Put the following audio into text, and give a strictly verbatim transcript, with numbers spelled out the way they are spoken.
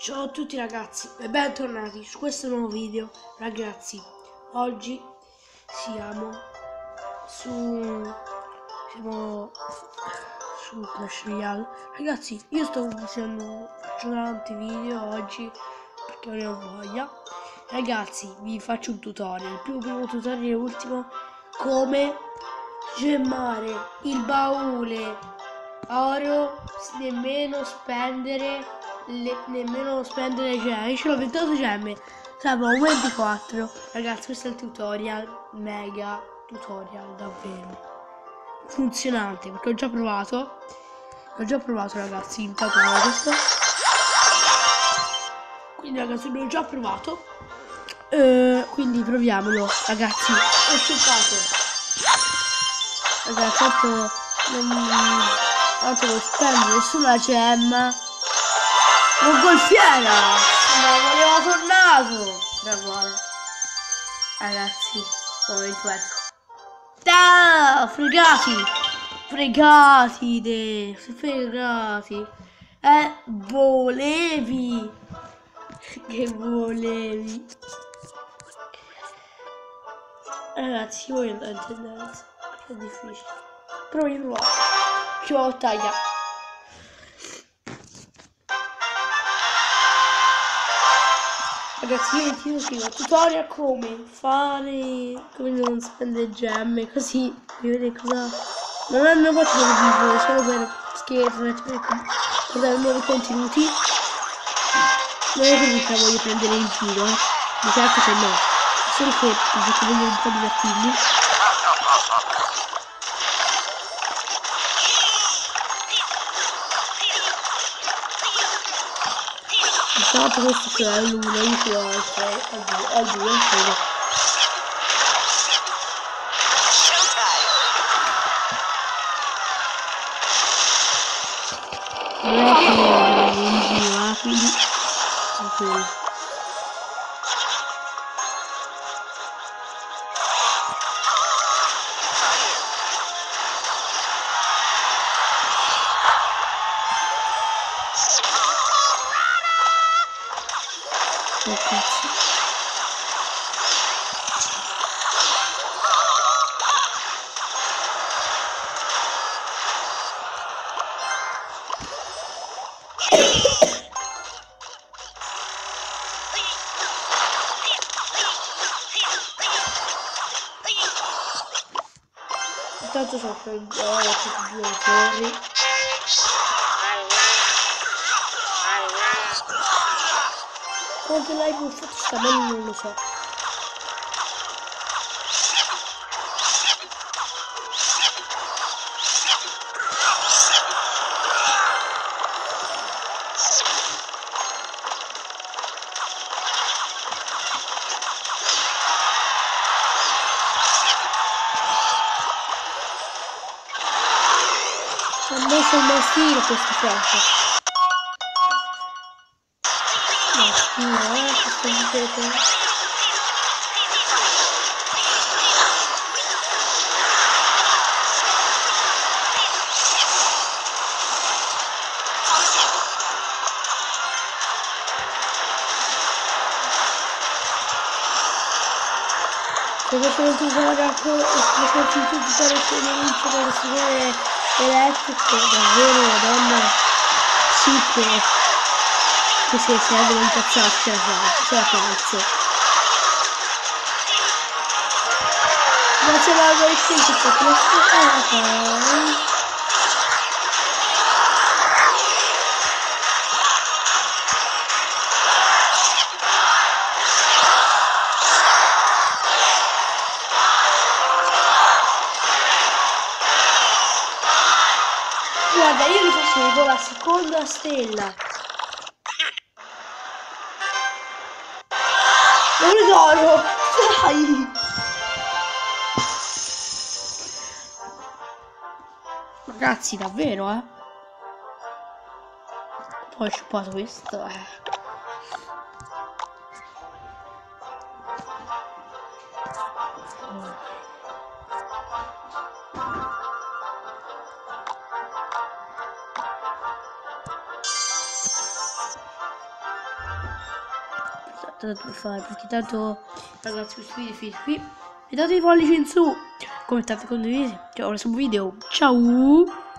Ciao a tutti ragazzi e bentornati su questo nuovo video. Ragazzi, oggi siamo su siamo su Clash Royale. Ragazzi, io sto facendo tanti video oggi perché ne ho voglia. Ragazzi, vi faccio un tutorial, il primo, primo tutorial e ultimo, come gemmare il baule oro, nemmeno spendere Le, nemmeno spendere gemme. Io ce l'ho ventotto gemme, servono un ventiquattro. Ragazzi, questo è il tutorial, mega tutorial, davvero funzionante, perché ho già provato ho già provato ragazzi. Intanto guarda questo, quindi ragazzi l'ho già provato, eh, quindi proviamolo ragazzi. Ho shoppato ragazzi, tanto non, tanto non spendo nessuna gemma. Un golfiera! Ma voleva tornato! Era uguale. Ragazzi, momento ecco. Ah, fregati! Fregati de... Fregati! Eh, volevi! Che volevi! Ragazzi, voi non intendete. È difficile. Però io provo. Che ho tagliato. Ragazzi, io vi tiro scrivo tutorial come fare, come non spendere gemme, così vedete cosa. Non è il mio faccio per video, solo per scherzo, per guardare nuovi contenuti. Non è così che voglio prendere in giro, eh. Di certo che no, solo che voglio un po' divertirmi. Intanto questo c'è l'uno, io ce l'ho al tre, al due, al due, non è che in giro, eh, quindi ok. Oh cazzo. Intanto sto facendo due torri. Quanto l'hai buffato sta bene non lo so. Ha messo il mastino questo fronte. Mastino, eh, questo dite. Se faccio tutti usare anche se faccio tutti usare il nemico per il signore elettrico, davvero madonna, sì che che se serve un cazzaccio c'è la cazzo. Ma c'è la guardia che fa questo e poi guarda, io vi faccio vedere la seconda stella. Non lo so, dai! Ragazzi, davvero, eh? Poi ho shoppato questo, eh. tanto per fare, perché tanto ragazzi questo video finisce qui. E date i pollici in su, commentate, condividete, ciao al prossimo video, ciao!